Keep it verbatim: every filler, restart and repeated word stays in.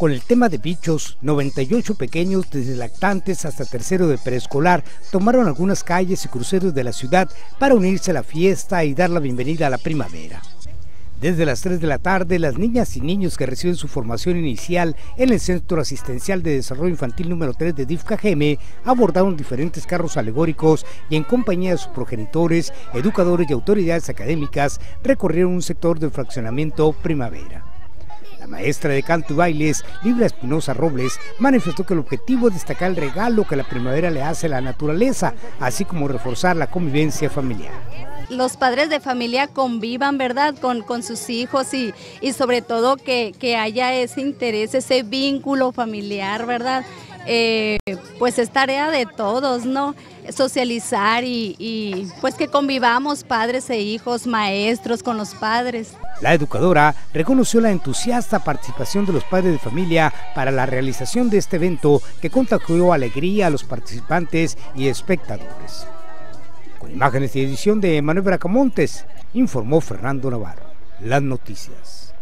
Con el tema de bichos, noventa y ocho pequeños, desde lactantes hasta tercero de preescolar, tomaron algunas calles y cruceros de la ciudad para unirse a la fiesta y dar la bienvenida a la primavera. Desde las tres de la tarde, las niñas y niños que reciben su formación inicial en el Centro Asistencial de Desarrollo Infantil número tres de D I F Cajeme abordaron diferentes carros alegóricos y en compañía de sus progenitores, educadores y autoridades académicas recorrieron un sector del fraccionamiento Primavera. La maestra de canto y bailes, Libra Espinosa Robles, manifestó que el objetivo es destacar el regalo que la primavera le hace a la naturaleza, así como reforzar la convivencia familiar. Los padres de familia convivan, ¿verdad?, con, con sus hijos y, y sobre todo que, que haya ese interés, ese vínculo familiar, ¿verdad? Eh, pues es tarea de todos, ¿no? Socializar y, y pues que convivamos padres e hijos, maestros con los padres. La educadora reconoció la entusiasta participación de los padres de familia para la realización de este evento que contagió alegría a los participantes y espectadores. Con imágenes y edición de Manuel Bracamontes, informó Fernando Navarro. Las noticias.